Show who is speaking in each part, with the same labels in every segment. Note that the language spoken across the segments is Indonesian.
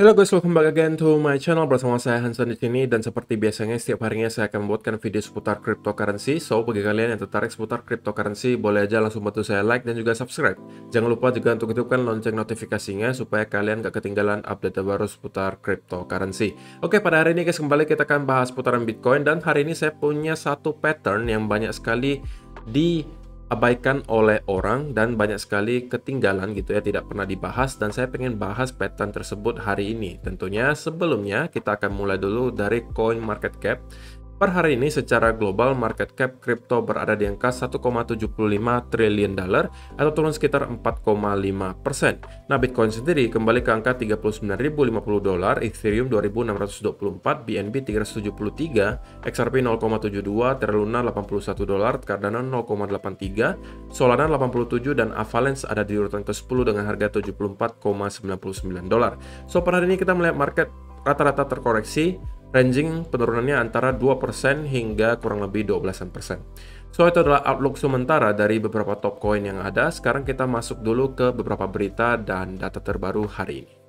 Speaker 1: Halo guys, welcome back again to my channel. Bersama saya Hanson di sini, dan seperti biasanya setiap harinya saya akan membuatkan video seputar cryptocurrency. So, bagi kalian yang tertarik seputar cryptocurrency, boleh aja langsung bantu saya like dan juga subscribe. Jangan lupa juga untuk hidupkan lonceng notifikasinya supaya kalian gak ketinggalan update terbaru seputar cryptocurrency. Oke, pada hari ini guys, kembali kita akan bahas seputaran Bitcoin, dan hari ini saya punya satu pattern yang banyak sekali diabaikan oleh orang dan banyak sekali ketinggalan gitu ya, tidak pernah dibahas, dan saya pengen bahas pattern tersebut hari ini. Tentunya sebelumnya kita akan mulai dulu dari coin market cap. Per hari ini secara global market cap kripto berada di angka 1,75 triliun dolar atau turun sekitar 4,5%. Nah, Bitcoin sendiri kembali ke angka 39.050 dolar, Ethereum 2.624, BNB 373, XRP 0,72, Terra Luna 81 dolar, Cardano 0,83, Solana 87, dan Avalanche ada di urutan ke-10 dengan harga 74,99 dolar. So, per hari ini kita melihat market rata-rata terkoreksi, ranging penurunannya antara 2% hingga kurang lebih 12%. So, itu adalah outlook sementara dari beberapa top coin yang ada. Sekarang kita masuk dulu ke beberapa berita dan data terbaru hari ini.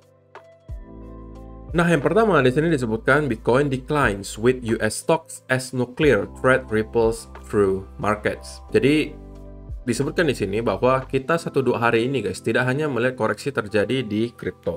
Speaker 1: Nah, yang pertama di sini disebutkan Bitcoin declines with US stocks as nuclear threat ripples through markets. Jadi disebutkan di sini bahwa kita 1-2 hari ini guys, tidak hanya melihat koreksi terjadi di kripto,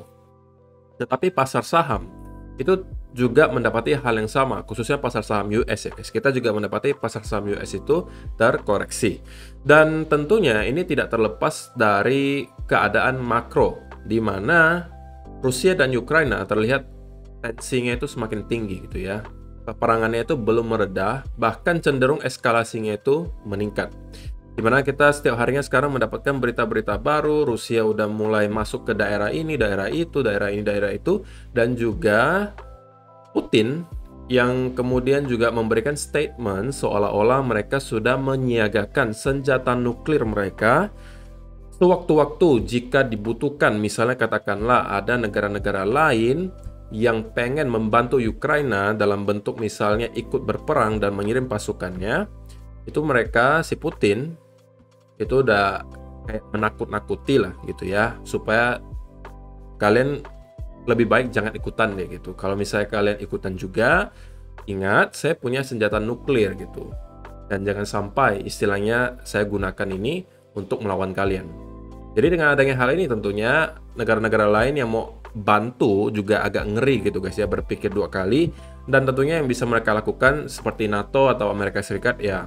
Speaker 1: tetapi pasar saham itu juga mendapati hal yang sama, khususnya pasar saham US ya guys. Kita juga mendapati pasar saham US itu terkoreksi. Dan tentunya ini tidak terlepas dari keadaan makro, di mana Rusia dan Ukraina terlihat tensinya itu semakin tinggi gitu ya. Peperangannya itu belum mereda, bahkan cenderung eskalasinya itu meningkat. Dimana kita setiap harinya sekarang mendapatkan berita-berita baru, Rusia udah mulai masuk ke daerah ini, daerah itu, daerah ini, daerah itu, dan juga Putin yang kemudian juga memberikan statement seolah-olah mereka sudah menyiagakan senjata nuklir mereka sewaktu-waktu jika dibutuhkan. Misalnya katakanlah ada negara-negara lain yang pengen membantu Ukraina dalam bentuk misalnya ikut berperang dan mengirim pasukannya, itu mereka, si Putin itu udah kayak menakut-nakuti lah gitu ya, supaya kalian lebih baik jangan ikutan deh gitu. Kalau misalnya kalian ikutan juga, ingat saya punya senjata nuklir gitu, dan jangan sampai istilahnya saya gunakan ini untuk melawan kalian. Jadi dengan adanya hal ini tentunya negara-negara lain yang mau bantu juga agak ngeri gitu guys ya, berpikir 2 kali. Dan tentunya yang bisa mereka lakukan seperti NATO atau Amerika Serikat ya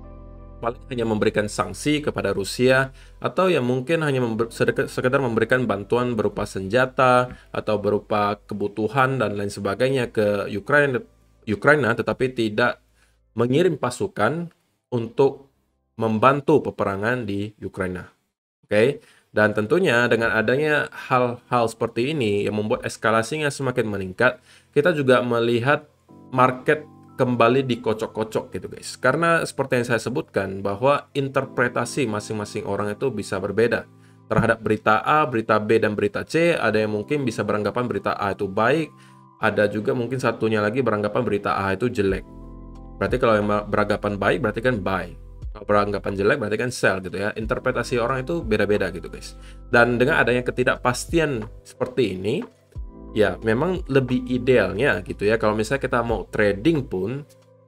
Speaker 1: paling hanya memberikan sanksi kepada Rusia, atau yang mungkin hanya sekedar memberikan bantuan berupa senjata atau berupa kebutuhan dan lain sebagainya ke Ukraina, tetapi tidak mengirim pasukan untuk membantu peperangan di Ukraina. Oke? Dan tentunya dengan adanya hal-hal seperti ini yang membuat eskalasinya semakin meningkat, kita juga melihat market kembali dikocok-kocok gitu guys. Karena seperti yang saya sebutkan bahwa interpretasi masing-masing orang itu bisa berbeda terhadap berita A, berita B, dan berita C. Ada yang mungkin bisa beranggapan berita A itu baik, ada juga mungkin satunya lagi beranggapan berita A itu jelek. Berarti kalau yang beranggapan baik berarti kan buy, kalau beranggapan jelek berarti kan sell gitu ya. Interpretasi orang itu beda-beda gitu guys. Dan dengan adanya ketidakpastian seperti ini, ya memang lebih idealnya gitu ya, kalau misalnya kita mau trading pun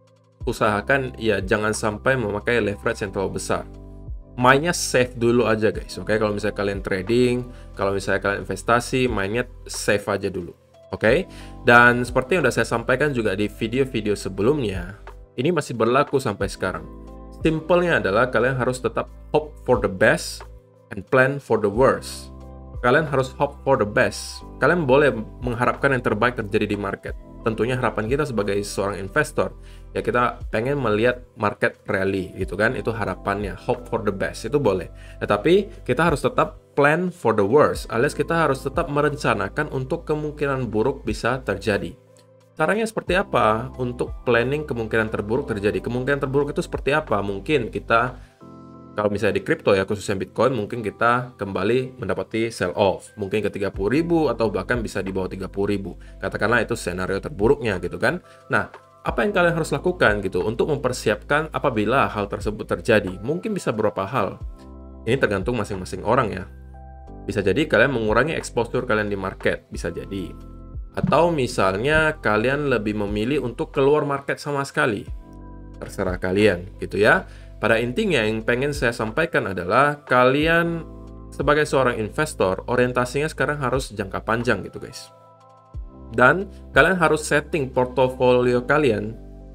Speaker 1: usahakan ya jangan sampai memakai leverage yang terlalu besar. Mainnya safe dulu aja guys. Oke, kalau misalnya kalian trading, kalau misalnya kalian investasi, mainnya safe aja dulu. Oke, dan seperti yang udah saya sampaikan juga di video-video sebelumnya, ini masih berlaku sampai sekarang. Simpelnya adalah kalian harus tetap hope for the best and plan for the worst. Kalian harus hope for the best. Kalian boleh mengharapkan yang terbaik terjadi di market. Tentunya harapan kita sebagai seorang investor, ya kita pengen melihat market rally gitu kan. Itu harapannya, hope for the best, itu boleh. Tetapi kita harus tetap plan for the worst, alias kita harus tetap merencanakan untuk kemungkinan buruk bisa terjadi. Caranya seperti apa untuk planning kemungkinan terburuk terjadi? Kemungkinan terburuk itu seperti apa? Mungkin kita, kalau misalnya di kripto ya, khususnya Bitcoin, mungkin kita kembali mendapati sell off. Mungkin ke 30.000 atau bahkan bisa di bawah 30.000. Katakanlah itu skenario terburuknya gitu kan. Nah, apa yang kalian harus lakukan gitu untuk mempersiapkan apabila hal tersebut terjadi? Mungkin bisa beberapa hal. Ini tergantung masing-masing orang ya. Bisa jadi kalian mengurangi exposure kalian di market, bisa jadi. Atau misalnya kalian lebih memilih untuk keluar market sama sekali. Terserah kalian, gitu ya. Pada intinya yang pengen saya sampaikan adalah kalian sebagai seorang investor, orientasinya sekarang harus jangka panjang gitu guys. Dan kalian harus setting portofolio kalian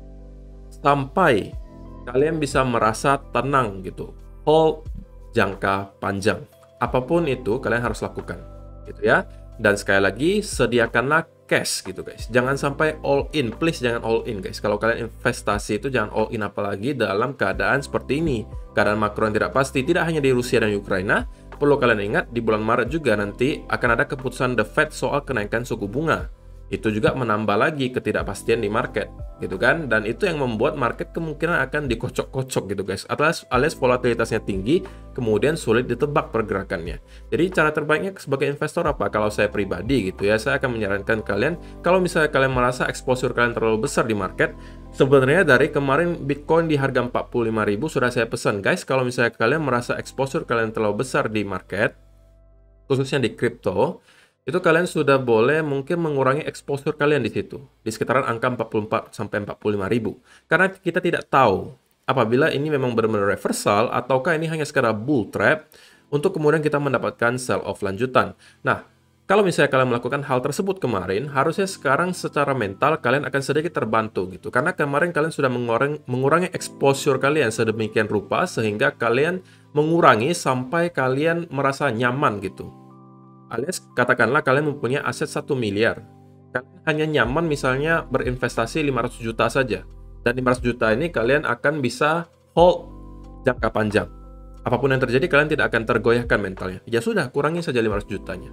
Speaker 1: sampai kalian bisa merasa tenang gitu. Hold jangka panjang. Apapun itu kalian harus lakukan, gitu ya. Dan sekali lagi, sediakanlah cash gitu guys. Jangan sampai all in, please jangan all in guys. Kalau kalian investasi itu jangan all in, apalagi dalam keadaan seperti ini. Keadaan makro yang tidak pasti, tidak hanya di Rusia dan Ukraina. Perlu kalian ingat, di bulan Maret juga nanti akan ada keputusan The Fed soal kenaikan suku bunga. Itu juga menambah lagi ketidakpastian di market, gitu kan? Dan itu yang membuat market kemungkinan akan dikocok-kocok gitu guys. Alias volatilitasnya tinggi, kemudian sulit ditebak pergerakannya. Jadi cara terbaiknya sebagai investor apa? Kalau saya pribadi gitu ya, saya akan menyarankan kalian, kalau misalnya kalian merasa exposure kalian terlalu besar di market, sebenarnya dari kemarin Bitcoin di harga 45.000 sudah saya pesan guys, kalau misalnya kalian merasa exposure kalian terlalu besar di market, khususnya di crypto, itu kalian sudah boleh mungkin mengurangi exposure kalian di situ, di sekitaran angka 44 sampai 45.000. Karena kita tidak tahu apabila ini memang benar-benar reversal ataukah ini hanya sekadar bull trap untuk kemudian kita mendapatkan sell off lanjutan. Nah, kalau misalnya kalian melakukan hal tersebut kemarin, harusnya sekarang secara mental kalian akan sedikit terbantu gitu. Karena kemarin kalian sudah mengurangi exposure kalian sedemikian rupa sehingga kalian mengurangi sampai kalian merasa nyaman gitu. Alias katakanlah kalian mempunyai aset 1 miliar. Kalian hanya nyaman misalnya berinvestasi 500 juta saja. Dan 500 juta ini kalian akan bisa hold jangka panjang. Apapun yang terjadi kalian tidak akan tergoyahkan mentalnya. Ya sudah, kurangi saja 500 jutanya.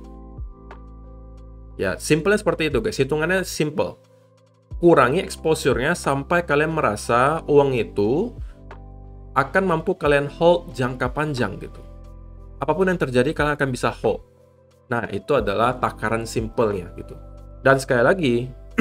Speaker 1: Ya, simpelnya seperti itu guys. Hitungannya simple. Kurangi exposure-nya sampai kalian merasa uang itu akan mampu kalian hold jangka panjang gitu. Apapun yang terjadi kalian akan bisa hold. Nah, itu adalah takaran simpelnya gitu. Dan sekali lagi,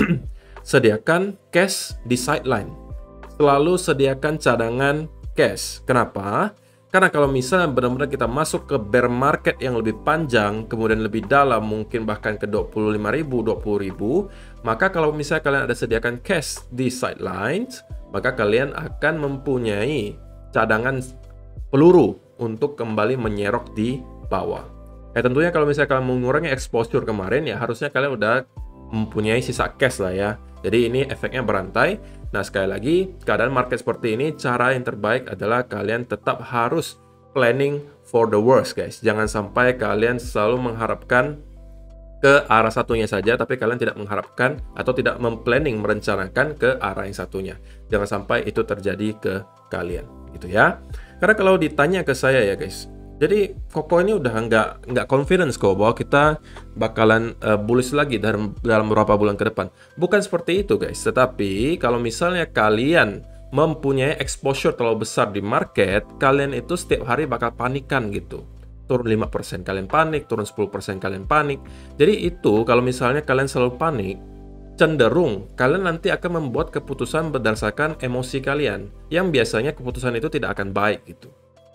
Speaker 1: sediakan cash di sideline. Selalu sediakan cadangan cash. Kenapa? Karena kalau misalnya benar-benar kita masuk ke bear market yang lebih panjang, kemudian lebih dalam, mungkin bahkan ke 25.000, 20.000, maka kalau misalnya kalian ada sediakan cash di sidelines, maka kalian akan mempunyai cadangan peluru untuk kembali menyerok di bawah. Tentunya kalau misalnya kalian mengurangi exposure kemarin, ya harusnya kalian udah mempunyai sisa cash lah ya. Jadi ini efeknya berantai. Nah, sekali lagi, keadaan market seperti ini, cara yang terbaik adalah kalian tetap harus planning for the worst, guys. Jangan sampai kalian selalu mengharapkan ke arah satunya saja, tapi kalian tidak mengharapkan atau tidak merencanakan ke arah yang satunya. Jangan sampai itu terjadi ke kalian, gitu ya. Karena kalau ditanya ke saya ya, guys, jadi Koko ini udah nggak confidence kok bahwa kita bakalan bullish lagi dalam beberapa bulan ke depan. Bukan seperti itu guys, tetapi kalau misalnya kalian mempunyai exposure terlalu besar di market, kalian itu setiap hari bakal panikan gitu. Turun 5% kalian panik, turun 10% kalian panik. Jadi itu kalau misalnya kalian selalu panik, cenderung kalian nanti akan membuat keputusan berdasarkan emosi kalian, yang biasanya keputusan itu tidak akan baik gitu.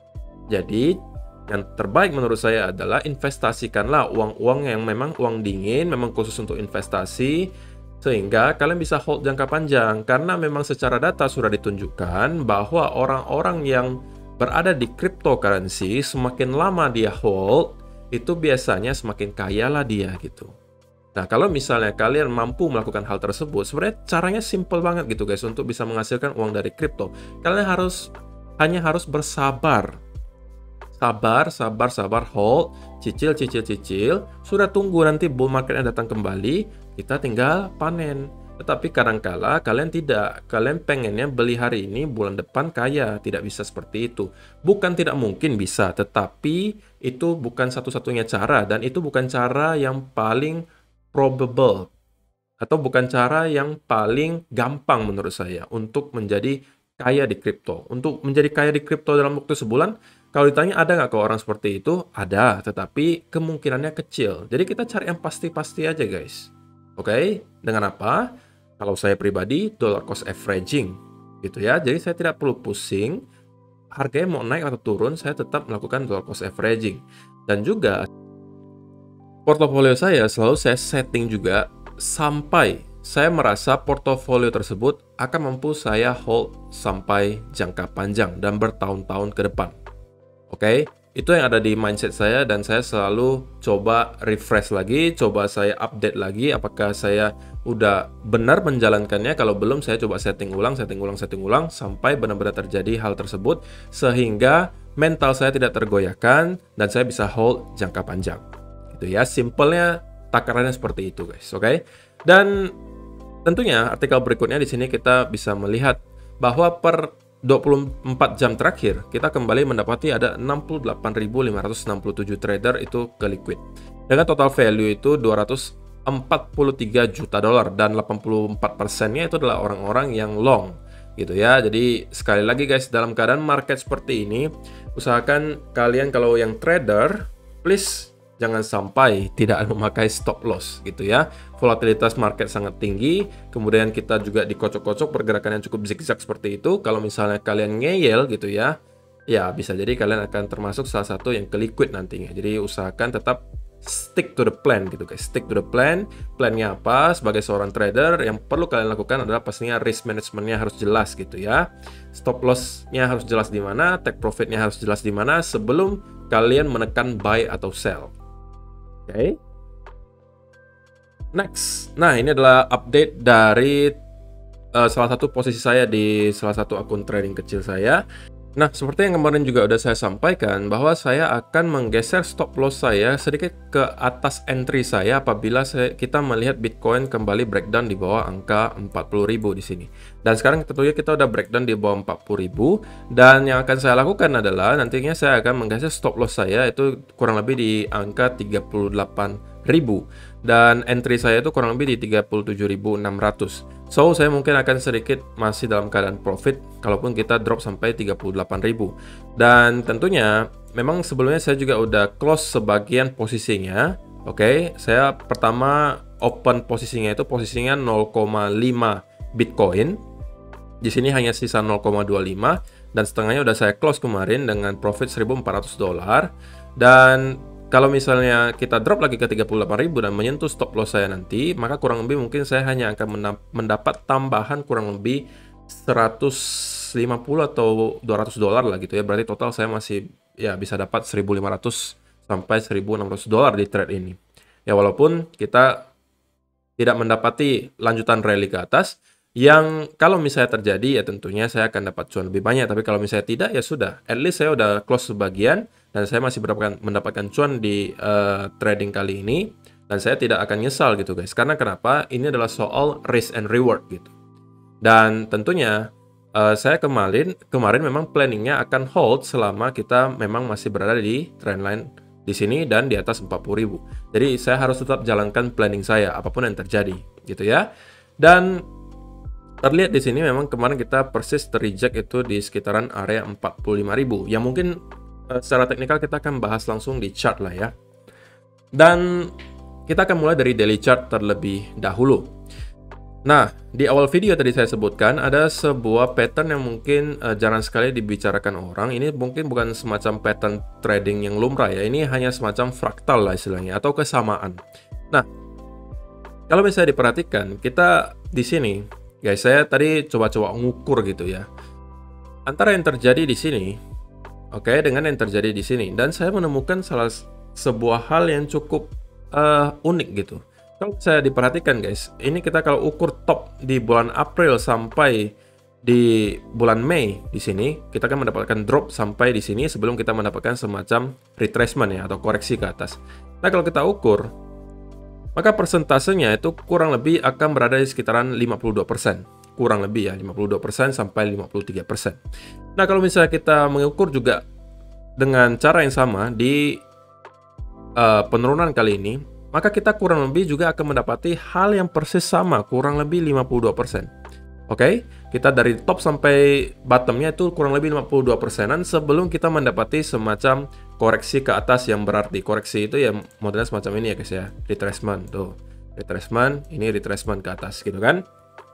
Speaker 1: Jadi yang terbaik menurut saya adalah investasikanlah uang-uang yang memang uang dingin, memang khusus untuk investasi, sehingga kalian bisa hold jangka panjang. Karena memang secara data sudah ditunjukkan bahwa orang-orang yang berada di cryptocurrency, semakin lama dia hold, itu biasanya semakin kaya lah dia gitu. Nah, kalau misalnya kalian mampu melakukan hal tersebut, sebenarnya caranya simple banget gitu guys, untuk bisa menghasilkan uang dari kripto. Kalian hanya harus bersabar. Sabar, hold, cicil, sudah tunggu nanti bull marketnya datang kembali, kita tinggal panen. Tetapi kadangkala kalian tidak, kalian pengennya beli hari ini, bulan depan kaya, tidak bisa seperti itu. Bukan tidak mungkin bisa, tetapi itu bukan satu-satunya cara, dan itu bukan cara yang paling probable, atau bukan cara yang paling gampang menurut saya untuk menjadi kaya di kripto. Untuk menjadi kaya di kripto dalam waktu sebulan, kalau ditanya ada nggak ke orang seperti itu? Ada, tetapi kemungkinannya kecil. Jadi kita cari yang pasti-pasti aja guys. Oke, dengan apa? Kalau saya pribadi, dollar cost averaging. Gitu ya, jadi saya tidak perlu pusing. Harganya mau naik atau turun, saya tetap melakukan dollar cost averaging. Dan juga, portofolio saya selalu saya setting juga sampai saya merasa portofolio tersebut akan mampu saya hold sampai jangka panjang dan bertahun-tahun ke depan. Oke, itu yang ada di mindset saya dan saya selalu coba refresh lagi, coba saya update lagi apakah saya udah benar menjalankannya. Kalau belum, saya coba setting ulang sampai benar-benar terjadi hal tersebut sehingga mental saya tidak tergoyahkan dan saya bisa hold jangka panjang. Gitu ya, simpelnya takarannya seperti itu, guys. Oke. Dan tentunya artikel berikutnya di sini kita bisa melihat bahwa per 24 jam terakhir kita kembali mendapati ada 68.567 trader itu ke liquid dengan total value itu 243 juta dolar dan 84%-nya itu adalah orang-orang yang long gitu ya. Jadi sekali lagi guys, dalam keadaan market seperti ini usahakan kalian kalau yang trader please jangan sampai tidak memakai stop loss gitu ya. Volatilitas market sangat tinggi, kemudian kita juga dikocok-kocok pergerakan yang cukup zigzag seperti itu. Kalau misalnya kalian ngeyel gitu ya, ya bisa jadi kalian akan termasuk salah satu yang ke liquid nantinya. Jadi usahakan tetap stick to the plan gitu guys. Stick to the plan. Plannya apa? Sebagai seorang trader yang perlu kalian lakukan adalah pastinya risk managementnya harus jelas gitu ya. Stop loss-nya harus jelas di mana, take profit-nya harus jelas di mana sebelum kalian menekan buy atau sell. Oke. Next. Nah, ini adalah update dari salah satu posisi saya di salah satu akun trading kecil saya. Nah, seperti yang kemarin juga udah saya sampaikan bahwa saya akan menggeser stop loss saya sedikit ke atas entry saya apabila kita melihat Bitcoin kembali breakdown di bawah angka 40.000 di sini. Dan sekarang tentunya kita udah breakdown di bawah 40.000 dan yang akan saya lakukan adalah nantinya saya akan menggeser stop loss saya itu kurang lebih di angka 38.000 dan entry saya itu kurang lebih di 37.600. So, saya mungkin akan sedikit masih dalam keadaan profit kalaupun kita drop sampai 38.000. Dan tentunya memang sebelumnya saya juga udah close sebagian posisinya. Oke, saya pertama open posisinya itu posisinya 0,5 Bitcoin. Di sini hanya sisa 0,25 dan setengahnya udah saya close kemarin dengan profit 1.400 dolar. Dan kalau misalnya kita drop lagi ke 38.000 dan menyentuh stop loss saya nanti, maka kurang lebih mungkin saya hanya akan mendapat tambahan kurang lebih 150 atau 200 dolar lah gitu ya. Berarti total saya masih ya bisa dapat 1.500 sampai 1.600 dolar di trade ini. Ya walaupun kita tidak mendapati lanjutan rally ke atas, yang kalau misalnya terjadi ya tentunya saya akan dapat cuan lebih banyak. Tapi kalau misalnya tidak ya sudah, at least saya udah close sebagian dan saya masih mendapatkan cuan di trading kali ini dan saya tidak akan nyesal gitu guys. Karena kenapa? Ini adalah soal risk and reward gitu. Dan tentunya saya kemarin memang planningnya akan hold selama kita memang masih berada di trendline di sini dan di atas 40.000. Jadi saya harus tetap jalankan planning saya apapun yang terjadi gitu ya. Dan terlihat di sini memang kemarin kita persis terreject itu di sekitaran area 45.000 yang mungkin secara teknikal kita akan bahas langsung di chart lah ya. Dan kita akan mulai dari daily chart terlebih dahulu. Nah, di awal video tadi saya sebutkan ada sebuah pattern yang mungkin jarang sekali dibicarakan orang. Ini mungkin bukan semacam pattern trading yang lumrah ya. Ini hanya semacam fraktal lah istilahnya atau kesamaan. Nah, kalau misalnya diperhatikan, kita di sini guys, saya tadi coba-coba ngukur gitu ya. Antara yang terjadi di sini, oke, dengan yang terjadi di sini. Dan saya menemukan sebuah hal yang cukup unik gitu. Kalau saya diperhatikan guys, ini kita kalau ukur top di bulan April sampai di bulan Mei di sini, kita akan mendapatkan drop sampai di sini sebelum kita mendapatkan semacam retracement ya atau koreksi ke atas. Nah, kalau kita ukur, maka persentasenya itu kurang lebih akan berada di sekitaran 52%. Kurang lebih ya, 52% sampai 53%. Nah, kalau misalnya kita mengukur juga dengan cara yang sama di penurunan kali ini, maka kita kurang lebih juga akan mendapati hal yang persis sama, kurang lebih 52%. Oke, kita dari top sampai bottomnya itu kurang lebih 52%-an sebelum kita mendapati semacam koreksi ke atas yang berarti. Koreksi itu ya modelnya semacam ini ya guys ya, retracement tuh. Retracement, ini retracement ke atas gitu kan.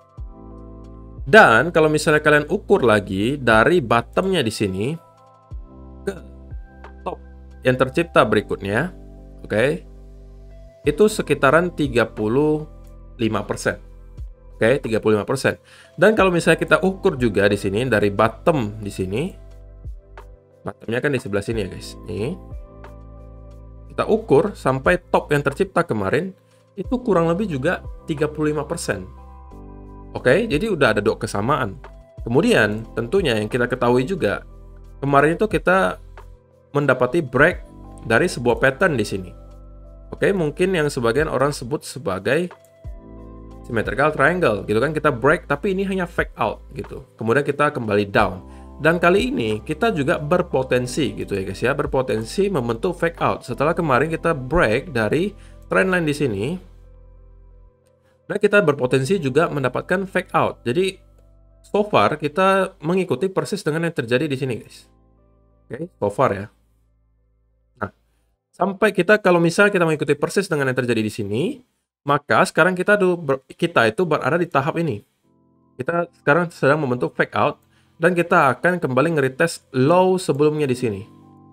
Speaker 1: Dan kalau misalnya kalian ukur lagi dari bottomnya di sini ke top yang tercipta berikutnya, oke, itu sekitaran 30 5%. Oke, 35%. Dan kalau misalnya kita ukur juga di sini dari bottom di sini, bottomnya kan di sebelah sini ya guys. Nih, kita ukur sampai top yang tercipta kemarin itu kurang lebih juga 35%. Oke, jadi udah ada dua kesamaan. Kemudian tentunya yang kita ketahui juga kemarin itu kita mendapati break dari sebuah pattern di sini. Oke, mungkin yang sebagian orang sebut sebagai symmetrical triangle gitu kan, kita break tapi ini hanya fake out gitu. Kemudian kita kembali down. Dan kali ini kita juga berpotensi gitu ya guys ya, berpotensi membentuk fake out setelah kemarin kita break dari trendline di sini. Nah, kita berpotensi juga mendapatkan fake out. Jadi so far kita mengikuti persis dengan yang terjadi di sini guys. Oke, so far ya. Nah, sampai kalau misalnya kita mengikuti persis dengan yang terjadi di sini, maka sekarang kita itu berada di tahap ini. Kita sekarang sedang membentuk fake out dan kita akan kembali nge-retest low sebelumnya di sini.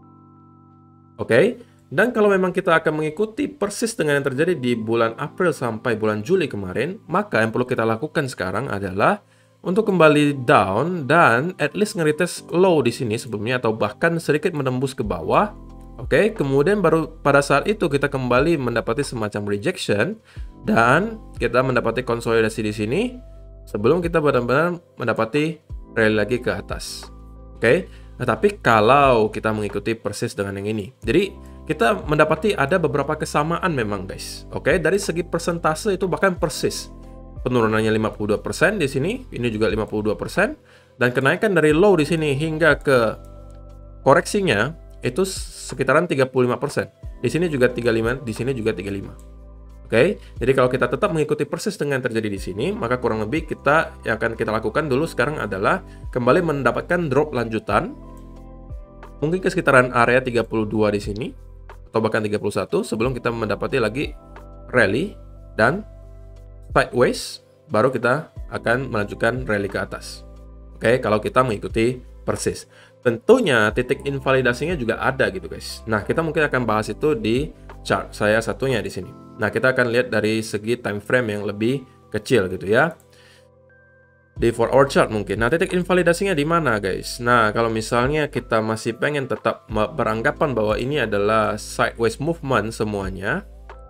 Speaker 1: Oke. Dan kalau memang kita akan mengikuti persis dengan yang terjadi di bulan April sampai bulan Juli kemarin, maka yang perlu kita lakukan sekarang adalah untuk kembali down dan at least nge-retest low di sini sebelumnya atau bahkan sedikit menembus ke bawah. Oke, kemudian baru pada saat itu kita kembali mendapati semacam rejection dan kita mendapati konsolidasi di sini sebelum kita benar-benar mendapati rally lagi ke atas. Oke, tetapi kalau kita mengikuti persis dengan yang ini, jadi kita mendapati ada beberapa kesamaan memang guys. Oke, dari segi persentase itu bahkan persis. Penurunannya 52% di sini, ini juga 52%, dan kenaikan dari low di sini hingga ke koreksinya itu sekitaran 35%. Di sini juga 35, di sini juga 35. Oke, jadi kalau kita tetap mengikuti persis dengan yang terjadi di sini, maka kurang lebih yang akan kita lakukan dulu sekarang adalah kembali mendapatkan drop lanjutan, mungkin ke sekitaran area 32 di sini, atau bahkan 31 sebelum kita mendapati lagi rally dan sideways, baru kita akan melanjutkan rally ke atas. Oke, kalau kita mengikuti persis. Tentunya titik invalidasinya juga ada gitu guys. Nah, kita mungkin akan bahas itu di chart saya satunya di sini. Nah, kita akan lihat dari segi time frame yang lebih kecil gitu ya. Di 4-hour chart mungkin. Nah, titik invalidasinya di mana guys? Nah, kalau misalnya kita masih pengen tetap beranggapan bahwa ini adalah sideways movement semuanya,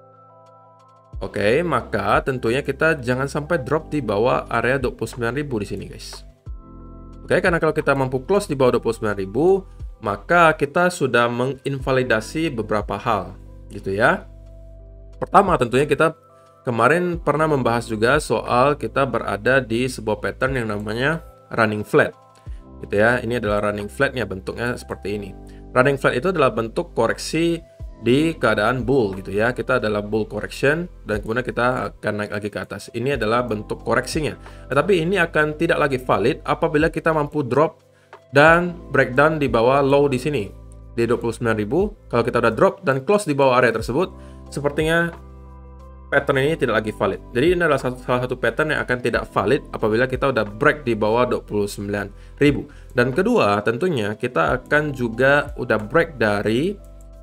Speaker 1: oke, maka tentunya kita jangan sampai drop di bawah area 29.000 di sini guys. Oke, karena kalau kita mampu close di bawah 29.000, maka kita sudah menginvalidasi beberapa hal gitu ya. Pertama, tentunya kita kemarin pernah membahas juga soal kita berada di sebuah pattern yang namanya running flat gitu ya. Ini adalah running flatnya, bentuknya seperti ini. Running flat itu adalah bentuk koreksi di keadaan bull gitu ya. Kita adalah bull correction dan kemudian kita akan naik lagi ke atas. Ini adalah bentuk koreksinya. Tetapi ini akan tidak lagi valid apabila kita mampu drop dan breakdown di bawah low di sini di 29.000. Kalau kita udah drop dan close di bawah area tersebut, sepertinya pattern ini tidak lagi valid. Jadi ini adalah salah satu pattern yang akan tidak valid apabila kita udah break di bawah 29.000. Dan kedua, tentunya kita akan juga udah break dari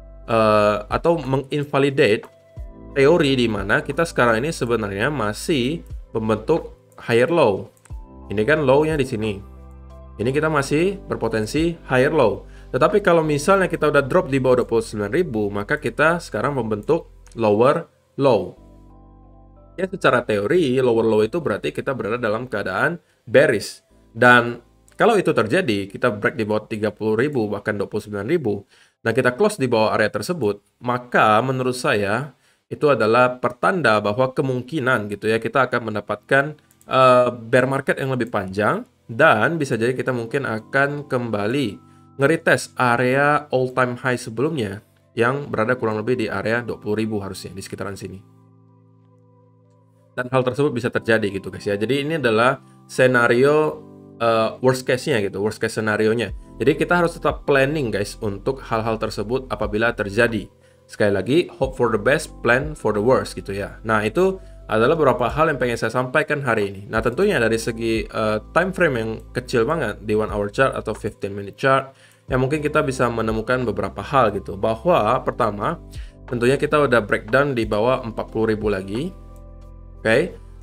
Speaker 1: atau menginvalidate teori di mana kita sekarang ini sebenarnya masih membentuk higher low. Ini kan low-nya di sini. Ini kita masih berpotensi higher low. Tetapi kalau misalnya kita udah drop di bawah 29.000, maka kita sekarang membentuk lower low. Ya, secara teori, lower low itu berarti kita berada dalam keadaan bearish. Dan kalau itu terjadi, kita break di bawah 30.000, bahkan 29.000, dan kita close di bawah area tersebut, maka menurut saya, itu adalah pertanda bahwa kemungkinan gitu ya, kita akan mendapatkan bear market yang lebih panjang, dan bisa jadi kita mungkin akan kembali nge-retest area all time high sebelumnya, yang berada kurang lebih di area 20.000 harusnya, di sekitaran sini. Dan hal tersebut bisa terjadi gitu guys ya. Jadi ini adalah senario worst case-nya gitu, worst case scenario-nya. Jadi kita harus tetap planning guys untuk hal-hal tersebut apabila terjadi. Sekali lagi, hope for the best, plan for the worst gitu ya. Nah, itu adalah beberapa hal yang pengen saya sampaikan hari ini. Nah, tentunya dari segi time frame yang kecil banget di 1-hour chart atau 15-minute chart, yang mungkin kita bisa menemukan beberapa hal gitu. Bahwa pertama, tentunya kita udah breakdown di bawah 40.000 lagi. Oke,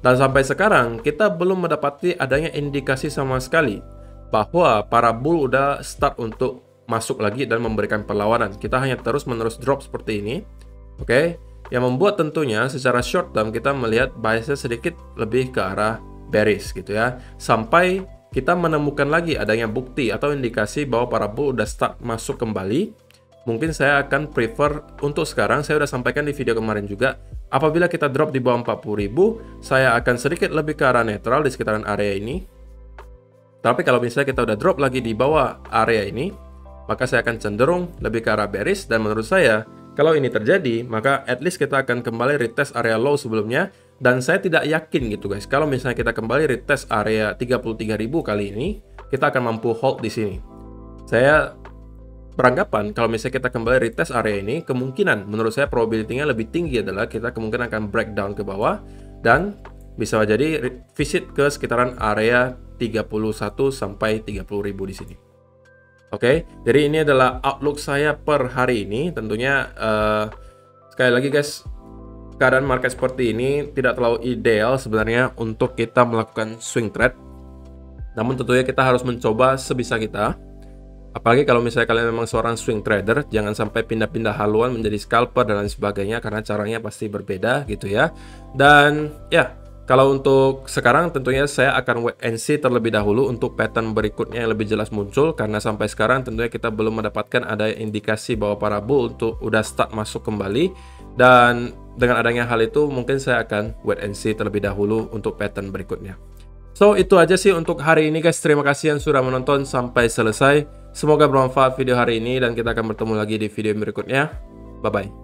Speaker 1: Dan sampai sekarang kita belum mendapati adanya indikasi sama sekali bahwa para bull udah start untuk masuk lagi dan memberikan perlawanan. Kita hanya terus-menerus drop seperti ini. Oke, yang membuat tentunya secara short term kita melihat biasnya sedikit lebih ke arah bearish gitu ya. Sampai kita menemukan lagi adanya bukti atau indikasi bahwa para bull udah start masuk kembali. Mungkin saya akan prefer untuk sekarang, saya udah sampaikan di video kemarin juga, apabila kita drop di bawah 40.000, saya akan sedikit lebih ke arah netral di sekitaran area ini. Tapi kalau misalnya kita udah drop lagi di bawah area ini, maka saya akan cenderung lebih ke arah bearish. Dan menurut saya, kalau ini terjadi, maka at least kita akan kembali retest area low sebelumnya. Dan saya tidak yakin gitu guys, kalau misalnya kita kembali retest area 33.000 kali ini, kita akan mampu hold di sini. Saya beranggapan kalau misalnya kita kembali retest area ini, kemungkinan menurut saya probability-nya lebih tinggi adalah kita kemungkinan akan breakdown ke bawah dan bisa jadi visit ke sekitaran area 31 sampai 30.000 di sini. Oke, jadi ini adalah outlook saya per hari ini. Tentunya sekali lagi guys, keadaan market seperti ini tidak terlalu ideal sebenarnya untuk kita melakukan swing trade. Namun tentunya kita harus mencoba sebisa kita. Apalagi kalau misalnya kalian memang seorang swing trader, jangan sampai pindah-pindah haluan menjadi scalper dan lain sebagainya, karena caranya pasti berbeda gitu ya. Dan ya, kalau untuk sekarang tentunya saya akan wait and see terlebih dahulu untuk pattern berikutnya yang lebih jelas muncul, karena sampai sekarang tentunya kita belum mendapatkan ada indikasi bahwa para bull untuk udah start masuk kembali. Dan dengan adanya hal itu mungkin saya akan wait and see terlebih dahulu untuk pattern berikutnya. So itu aja sih untuk hari ini guys. Terima kasih yang sudah menonton sampai selesai. Semoga bermanfaat video hari ini dan kita akan bertemu lagi di video berikutnya. Bye bye.